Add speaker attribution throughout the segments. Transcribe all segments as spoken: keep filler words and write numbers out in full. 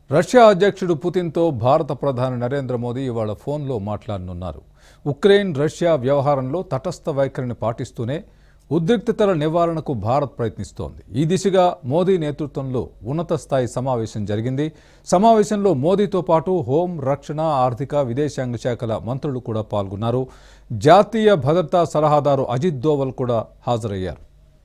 Speaker 1: Russia అధ్యక్షుడు పుతిన్తో భారత ప్రధాని నరేంద్ర మోదీ ఇవాళ ఫోన్లో మాట్లాడనున్నారు. ఉక్రెయిన్ రష్యా వ్యవహారంలో తటస్థ వైఖరిని పాటిస్తూనే ఉద్రిక్తతల నివారణకు భారత్ ప్రయత్నిస్తోంది. ఈ దిశగా మోదీ నేతృత్వంలో ఉన్నత స్థాయి సమావేశం జరిగింది. సమావేశంలో మోదీతో పాటు హోం, రక్షణ, ఆర్థిక, విదేశాంగ శాఖల మంత్రులు కూడా పాల్గొన్నారు. జాతీయ భద్రతా సలహాదారు అజిత్ దోవల్ కూడా హాజరయ్యారు.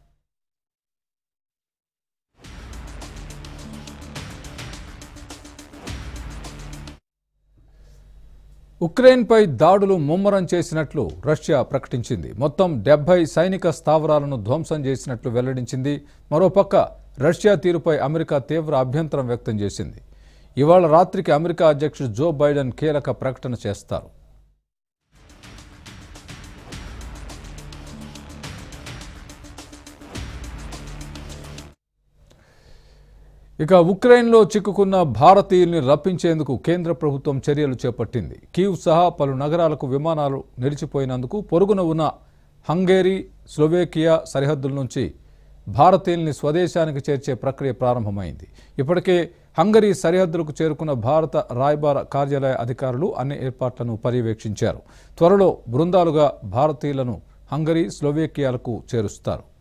Speaker 1: ఉక్రెయిన్పై దాడులు ముమ్మరం చేసినట్లు రష్యా ప్రకటించింది. మొత్తం డెబ్బై సైనిక స్థావరాలను ధ్వంసం చేసినట్లు వెల్లడించింది. మరోపక్క రష్యా తీరుపై అమెరికా తీవ్ర అభ్యంతరం వ్యక్తం చేసింది. ఇవాళ రాత్రికి అమెరికా అధ్యక్షుడు జో బైడెన్ కీలక ప్రకటన చేస్తారు. ఇక ఉక్రెయిన్లో చిక్కుకున్న భారతీయుల్ని రప్పించేందుకు కేంద్ర ప్రభుత్వం చర్యలు చేపట్టింది. కీవ్ సహా పలు నగరాలకు విమానాలు నిలిచిపోయినందుకు పొరుగున ఉన్న హంగేరీ, స్లోవేకియా సరిహద్దుల నుంచి భారతీయుల్ని స్వదేశానికి చేర్చే ప్రక్రియ ప్రారంభమైంది. ఇప్పటికే హంగరీ సరిహద్దులకు చేరుకున్న భారత రాయబార కార్యాలయ అధికారులు అన్ని ఏర్పాట్లను పర్యవేక్షించారు. త్వరలో బృందాలుగా భారతీయులను హంగరీ, స్లోవేకియాలకు చేరుస్తారు.